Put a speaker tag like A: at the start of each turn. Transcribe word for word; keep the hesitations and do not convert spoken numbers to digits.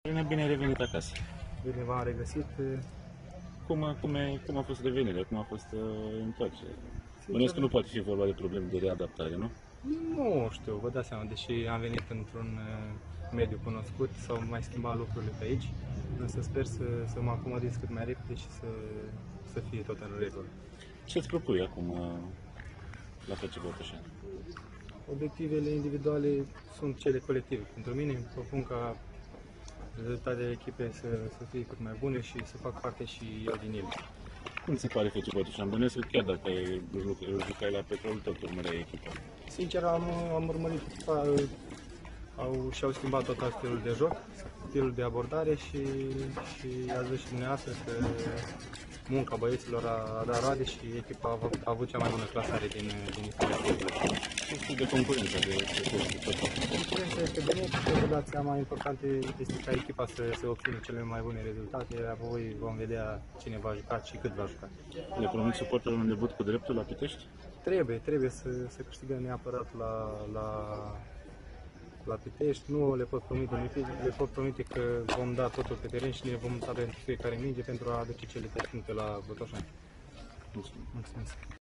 A: Bine, bine ai revenit acasă.
B: Bine v-am regăsit.
A: Cum, a- cum, e, cum a fost revenirea? Cum a fost uh, întoarcerea? Bănuiesc că nu poate fi vorba de probleme de readaptare, nu?
B: Nu știu, vă dați seama, deși am venit într-un uh, mediu cunoscut, s-au mai schimbat lucrurile pe aici, însă sper să, să mă acomodez cât mai repede și să, să fie tot în regulă.
A: Ce îți propui acum uh, la F C Botoșani?
B: Obiectivele individuale sunt cele colective. Pentru mine îmi propun ca rezultatele echipei să, să fie cât mai bune și să fac parte și eu din ele.
A: Cum ți se pare F C Botoșani? Bănuiesc că chiar dacă ai juc- jucai la Petrol, tot urmăreai echipa.
B: Sincer, am, am urmărit echipa, au, și-au schimbat total stilul de joc, stilul de abordare și, și ați văzut și dumneavoastră că munca băieților a, a dat roade și echipa a, avut- a avut cea mai bună clasare din, din istoria clubului.
A: Ce știi de concurența de tot?
B: Concurența este benefică, vă dați seama, important este ca echipa să, să obțină cele mai bune rezultate, apoi vom vedea cine va juca și cât va juca.
A: Le promit suporterilor un debut cu dreptul la Pitești?
B: Trebuie, trebuie să, să câștigăm neapărat la, la, la Pitești. Nu le pot promite nimic, le pot promite că vom da totul pe teren și ne vom lupta pentru fiecare minge pentru a aduce cele trei puncte la Botoșani.
A: Mulțumesc.
B: Mulțumesc.